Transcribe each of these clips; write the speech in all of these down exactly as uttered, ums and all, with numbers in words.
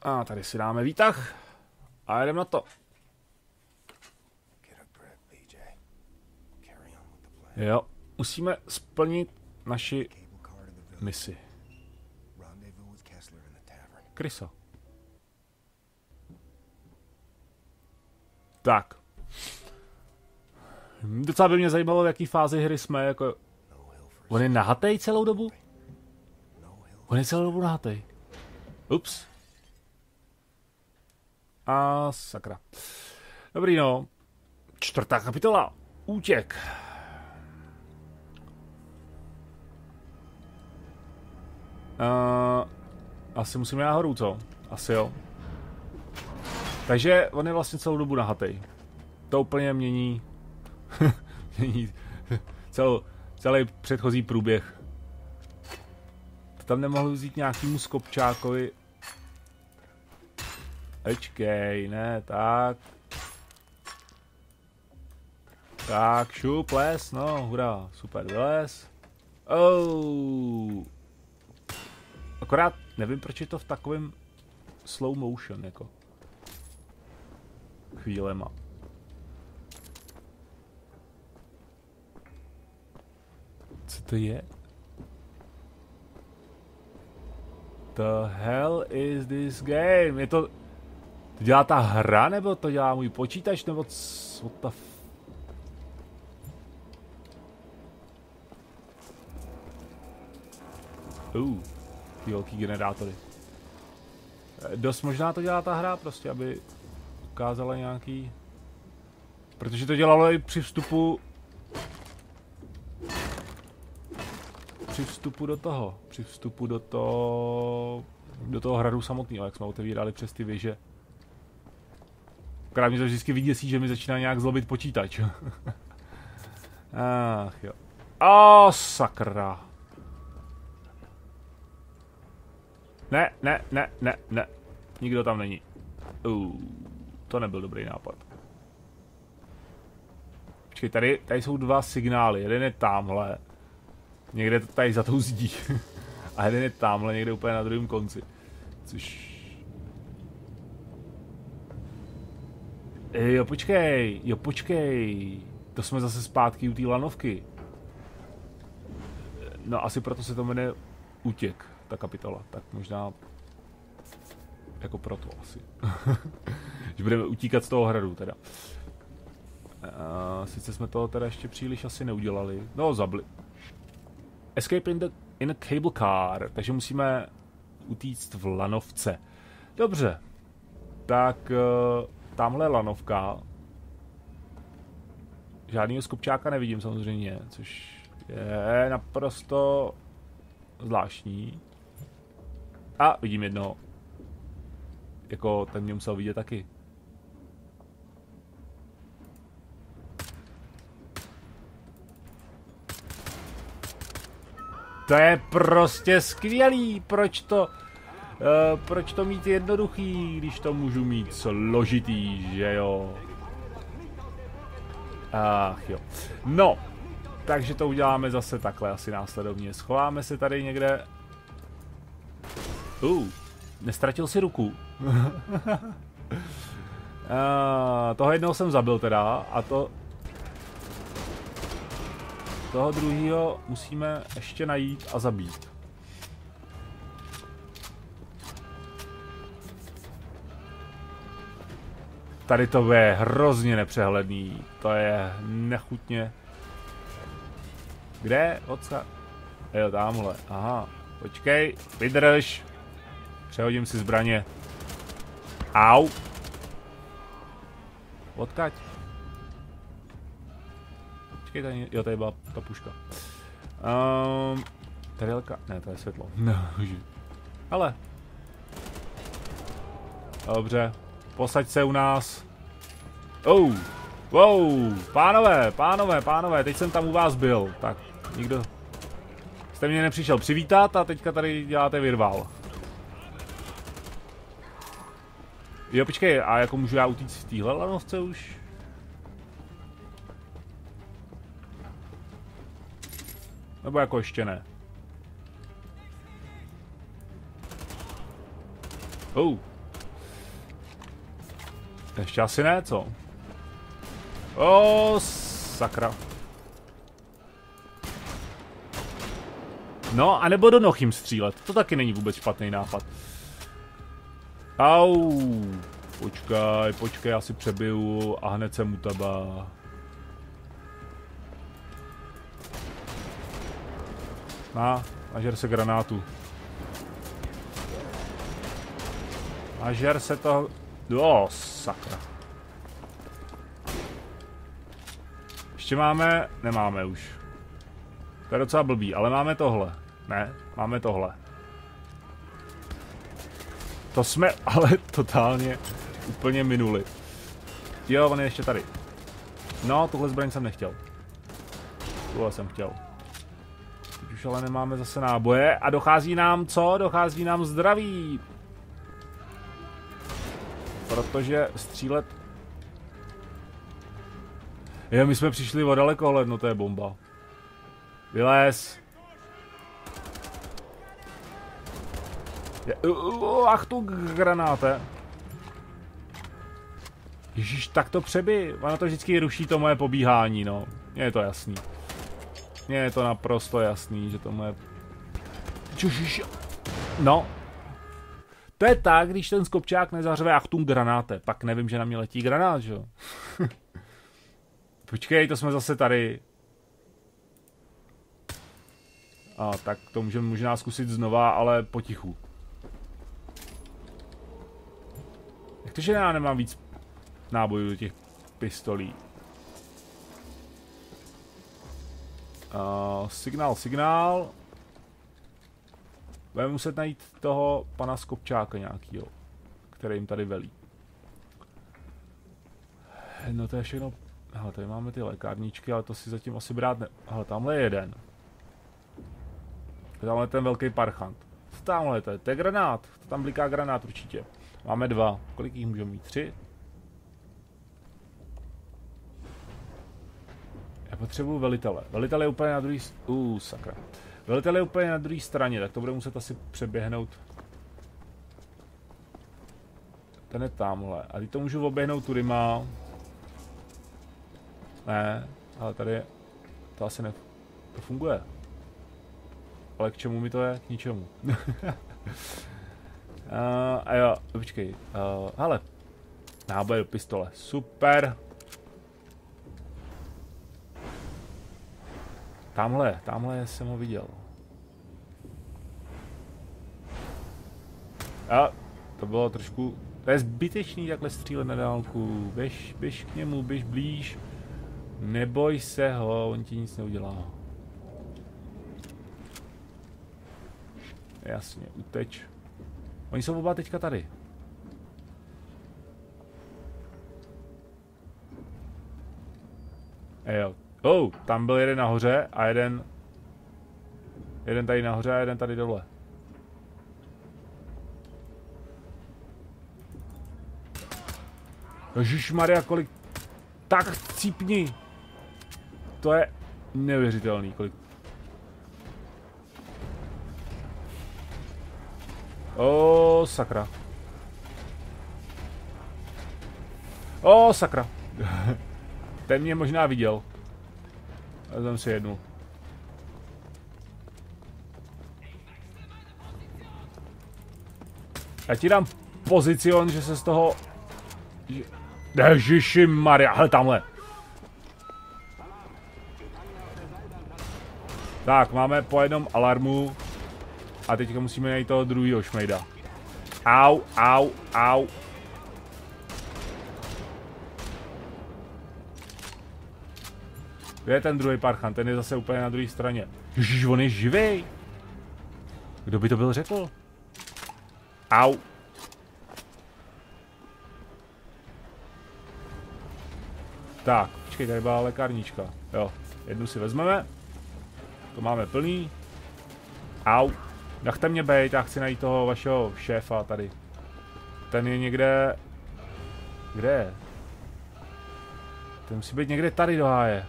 A tady si dáme výtah. A jdeme na to. Jo, musíme splnit naši misi. Krysa. Tak. Docela by mě zajímalo, v jaký fázi hry jsme, jako... On je nahatej celou dobu? On je celou dobu nahatej. Ups. A sakra. Dobrý no. Čtvrtá kapitola. Útěk. Uh, asi musíme nahoru, co? Asi jo. Takže on je vlastně celou dobu nahatej. To úplně mění... mění celou, celý předchozí průběh. To tam nemohl vzít nějakýmu skopčákovi. Ečkej, ne, tak. Tak, šup, les, no, hurá, super, vylez. Oh. Akorát nevím, proč je to v takovém slow motion, jako. Chvílema. Co to je? The hell is this game? Je to... To dělá ta hra, nebo to dělá můj počítač, nebo co ta f... Uh, ty velký generátory. Dost možná to dělá ta hra, prostě, aby ukázala nějaký... Protože to dělalo i při vstupu... Při vstupu do toho, při vstupu do toho... Do toho hradu samotného, jak jsme otevírali přes ty věže. Akorát mě to vždycky vyděsí, že mi začíná nějak zlobit počítač. Ach jo. A sakra. Ne, ne, ne, ne, ne. Nikdo tam není. Uh, to nebyl dobrý nápad. Počkej, tady, tady jsou dva signály. Jeden je tamhle. Někde tady za tou zdí. A jeden je tamhle, někde úplně na druhém konci. Což... Jo, počkej, jo, počkej. To jsme zase zpátky u té lanovky. No, asi proto se to jmenuje Útěk, ta kapitola. Tak možná... Jako proto asi. Že budeme utíkat z toho hradu, teda. Uh, sice jsme toho teda ještě příliš asi neudělali. No, zabli. Escape in, the, in a cable car. Takže musíme utíct v lanovce. Dobře. Tak... Uh, tamhle lanovka. Žádnýho skopčáka nevidím samozřejmě, což je naprosto zvláštní. A vidím jednoho. Jako ten mě musel vidět taky. To je prostě skvělý, proč to... Uh, proč to mít jednoduchý, když to můžu mít složitý, že jo? Ach jo. No, takže to uděláme zase takhle asi následovně. Schováme se tady někde. Uh, nestratil si ruku. uh, toho jednoho jsem zabil teda a to... Toho druhého musíme ještě najít a zabít. Tady to je hrozně nepřehledný, to je nechutně. Kde? Odsa? Jo, tamhle, aha, počkej, vydrž. Přehodím si zbraně. Au. Odkaď? Počkej, tady, jo, tady byla ta puška. Um, tady je lka, ne, to je světlo. No, ale. Dobře. Posaď se u nás. Oh, wow, pánové, pánové, pánové, teď jsem tam u vás byl. Tak, nikdo... Jste mě nepřišel přivítat a teďka tady děláte virvál. Jo, počkej, a jako můžu já utíct v téhle lanovce už? Nebo jako ještě ne? Oh, Ještě asi ne, co? O, sakra. No, anebo do noh jim střílet. To taky není vůbec špatný nápad. Au. Počkej, počkej, já si přebiju a hned jsem u tebe. Na, nažer se granátu. Nažer se to... O, sakra. Ještě máme... Nemáme už. To je docela blbý, ale máme tohle. Ne, máme tohle. To jsme ale totálně úplně minuli. Jo, on je ještě tady. No, tuhle zbraň jsem nechtěl. Tuhle jsem chtěl. Teď už ale nemáme zase náboje a dochází nám co? Dochází nám zdraví. Protože střílet... Jo, my jsme přišli o dalekohled, no to je bomba. Vylez. Je, uh, uh, ach tu granáte. Ježíš, tak to přeby. Ono to vždycky ruší to moje pobíhání, no. Mně je to jasný. Mně je to naprosto jasný, že to moje... Ježíš. No. To je tak, když ten skopčák nezařve ach tu granáte. Pak nevím, že na mě letí granát, že jo. Počkej, to jsme zase tady. A tak to můžeme možná zkusit znova, ale potichu. Jak to, že já nemám víc nábojů do těch pistolí? Uh, signál, signál. Budeme muset najít toho pana Skopčáka nějakýho, který jim tady velí. No to je všechno... Hele, tady máme ty lékárničky, ale to si zatím asi brát ne... Hele, tamhle je jeden. Tamhle ten velký parchant. Co tamhle to je? To je granát. To tam bliká granát určitě. Máme dva. Kolik jich můžeme mít? Tři? Já potřebuju velitele. Velitel je úplně na druhý... Uh, sakra. Velitel je úplně na druhé straně, tak to bude muset asi přeběhnout. Ten je tamhle. A teď to můžu oběhnout tudyma. Ne, ale tady je... To asi ne... To funguje. Ale k čemu mi to je? K ničemu. uh, a jo, počkej. Uh, hele. Náboj do pistole. Super. Tamhle, tamhle jsem ho viděl. A to bylo trošku... To je zbytečný takhle střílet na dálku. Běž, běž k němu, běž blíž. Neboj se ho, on ti nic neudělá. Jasně, uteč. Oni jsou oba teďka tady. Jo. Oh, tam byl jeden nahoře a jeden... Jeden tady nahoře a jeden tady dole. Ježišmarja, kolik... Tak cípni! To je neuvěřitelný, kolik... O, sakra. O, sakra. Ten mě možná viděl. Já jsem si jednu. Já ti dám pozicion, že se z toho... Ježišimarja, hele tamhle. Tak, máme po jednom alarmu. A teďka musíme najít toho druhýho šmejda. Au, au, au. Kde je ten druhý parchant? Ten je zase úplně na druhé straně. Ježiš, on je živej. Kdo by to byl řekl? Au. Tak, počkej, tady byla lékárnička. Jo, jednu si vezmeme. To máme plný. Au. Nechte mě bejt, já chci najít toho vašeho šéfa tady. Ten je někde... Kde je? Ten musí být někde tady do háje.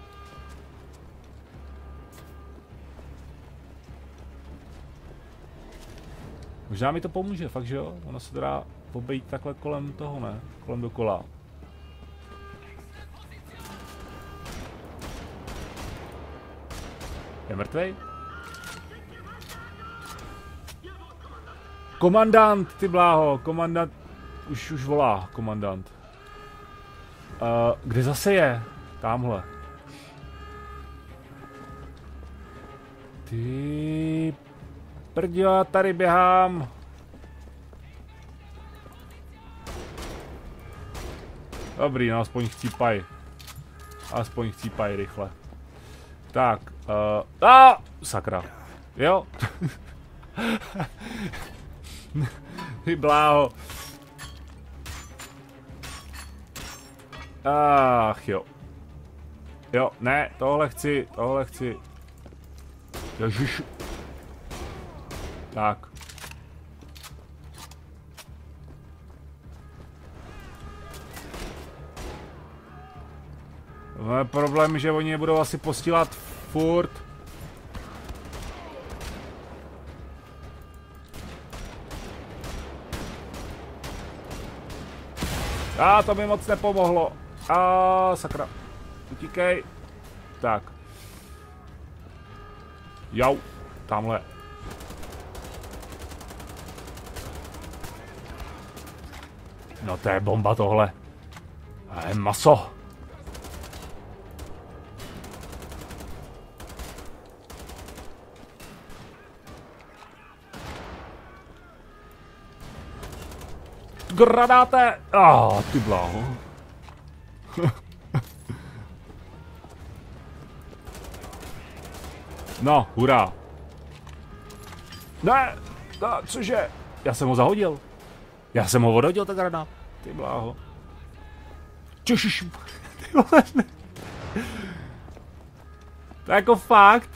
Možná mi to pomůže, fakt že jo? Ono se dá obejít takhle kolem toho, ne? Kolem dokola. Je mrtvej? Komandant, ty bláho, komandant, už, už volá, komandant. Uh, kde zase je? Támhle. Ty prdio, já tady běhám. Dobrý, no aspoň chcípaj. Aspoň chcípaj rychle. Tak, uh, a sakra. Jo? Ty bláho. Ach jo. Jo, ne, tohle chci, tohle chci. Ježiš. Tak. No, problém, že oni je budou asi postílat furt. A ah, to mi moc nepomohlo. A ah, sakra. Utíkej. Tak. Jau. Tamhle. No to je bomba tohle. A je maso. Granáte! Ah, ty bláho. No, hurá. Ne, no, cože? Já jsem ho zahodil. Já jsem ho odhodil, ten granát. Ty bláho. Češiš. Ty vole. To je jako fakt.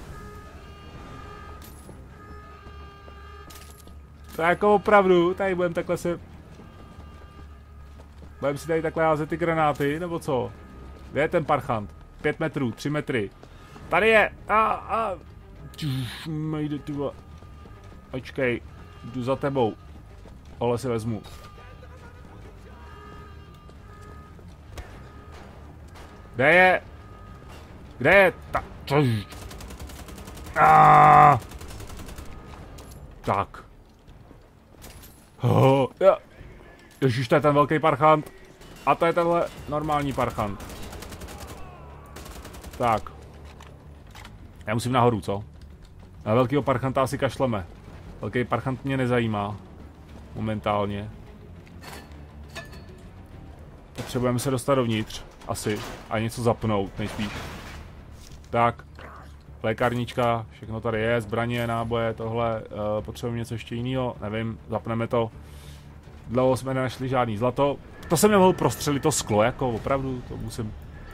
To je jako opravdu, tady budeme takhle se... Budeme si tady takhle házet ty granáty, nebo co? Kde je ten parchant? Pět metrů, tři metry. Tady je! A, a... Jde, ty vole. Počkej, jdu za tebou. Tohle si vezmu. Kde je? Kde je? Ta... A... Tak. Oh, ja. Ježiš, to je ten velký parchant. A to je tenhle normální parchant. Tak. Já musím nahoru, co? Na velkýho parchanta asi kašleme. Velký parchant mě nezajímá. Momentálně. Potřebujeme se dostat dovnitř. Asi. A něco zapnout, nejspíš. Tak. Lékárnička, všechno tady je, zbraně, náboje, tohle. Uh, potřebujeme něco ještě jiného, nevím, zapneme to. Dlouho jsme nenašli žádný zlato. To jsem nemohl prostřelit to sklo, jako opravdu, to musím...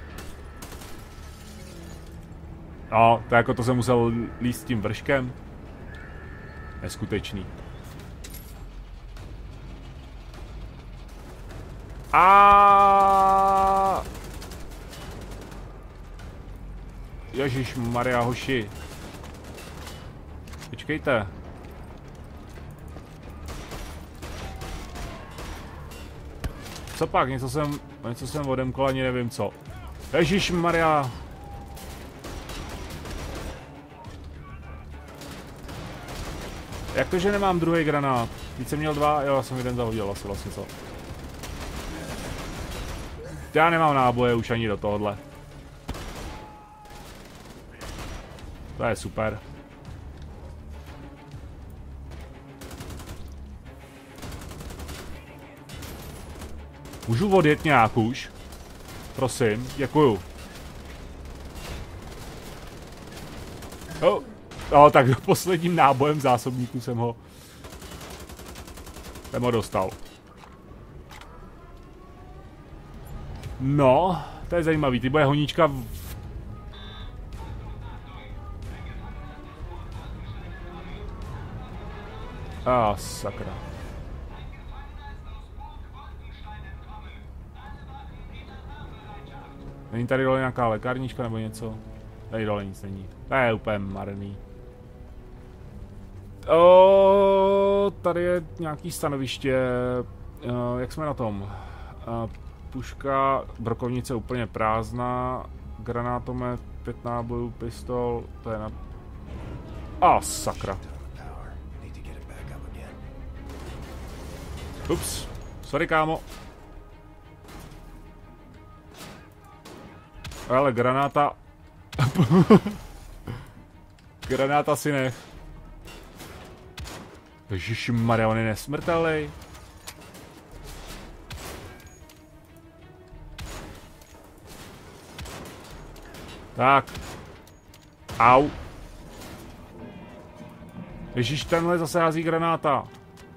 No, to jako to jsem musel líst tím vrškem. Neskutečný. A Ježíš Maria hoši. Počkejte. Co pak? Něco jsem, něco jsem odemkol, ani nevím co. Ježíš Maria. Jak to, že nemám druhý granát? Víc jsem měl dva, jo, já jsem jeden zahodil asi vlastně co. Já nemám náboje už ani do tohohle. To je super. Můžu odjet nějak už? Prosím, děkuju. Oh. No, tak posledním nábojem zásobníku jsem ho... Jsem ho dostal. No, to je zajímavý, ty bude honíčka v... A ah, sakra. Není tady dole nějaká lékárnička nebo něco? Tady dole nic není. To je úplně marný. O, tady je nějaký stanoviště. O, jak jsme na tom? O, puška, brokovnice úplně prázdná. Granátomet pět nábojů, pistol, to je na... A, sakra. Ups, sorry kámo. Ale granáta... granáta si nech. Ježišmarja, on je nesmrtelný. Tak. Au. Ježíš, tenhle zase hází granáta.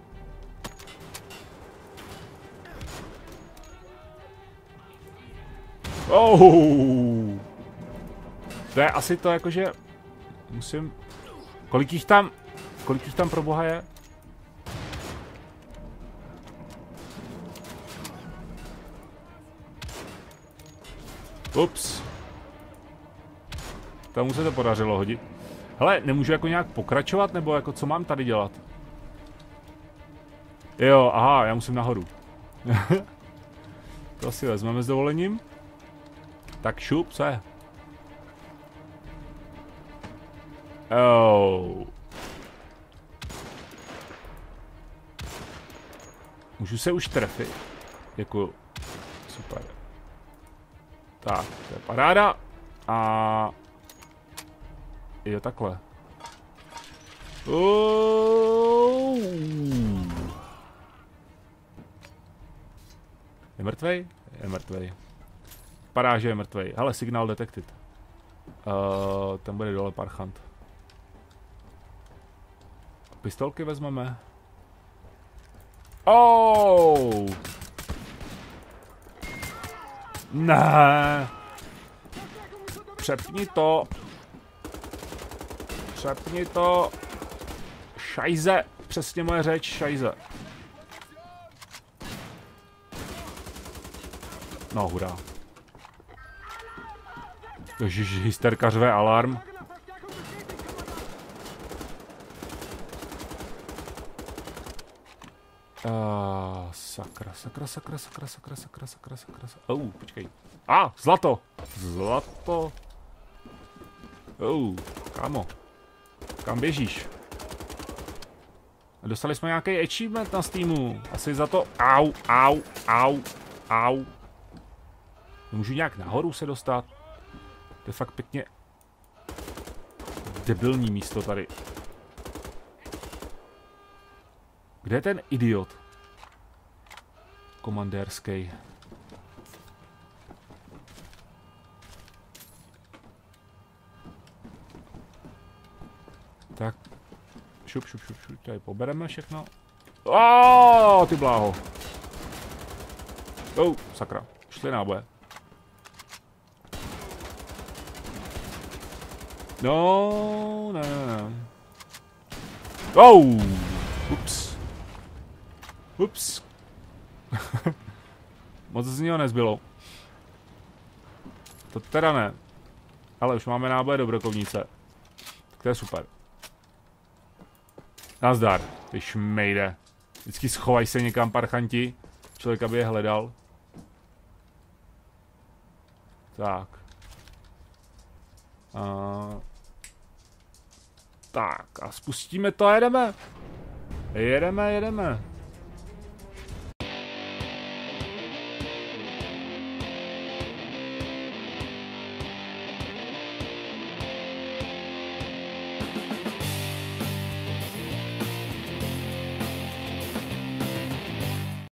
Oh. To je asi to jakože... Musím... Kolik jich tam... Kolik jich tam pro boha je? Ups. Tomu se to podařilo hodit. Hele, nemůžu jako nějak pokračovat, nebo jako co mám tady dělat? Jo, aha, já musím nahoru. To si vezmeme s dovolením. Tak šup, co je? Oh. Můžu se už trefit. Děkuju. Super. Tak, to je paráda. A... Jo, takhle. Oh. Je mrtvej? Je mrtvej. Vypadá, že je mrtvej. Hele, signál detected. Uh, ten bude dole parchant. Pistolky vezmeme. Oh! Ne. Přepni to. Přepni to. Šajze. Přesně moje řeč, šajze. No, hurá. Ježiš, hysterka řve, alarm. Uh, sakra, sakra, sakra, sakra, sakra, sakra, sakra, sakra, sakra. Oh, počkej. A, ah, zlato. Zlato. Oh, kámo. Kam běžíš? Dostali jsme nějaký achievement na Steamu. Asi za to. Au, au, au, au. Můžu nějak nahoru se dostat? To je fakt pěkně debilní místo tady. Kde je ten idiot? Komandérský. Tak. Šup, šup, šup, šup. Tady pobereme všechno. Oh, ty bláho. Oh, sakra. Šli náboje. No, ne, ne, ne. Oh, ups. Ups. Moc z něho nezbylo. To teda ne. Ale už máme náboje do brokovnice. Tak to je super. Nazdar, ty šmejde. Vždycky schovaj se někam, parchanti. Člověk, aby je hledal. Tak. A... Tak a spustíme to a jedeme. Jedeme, jedeme.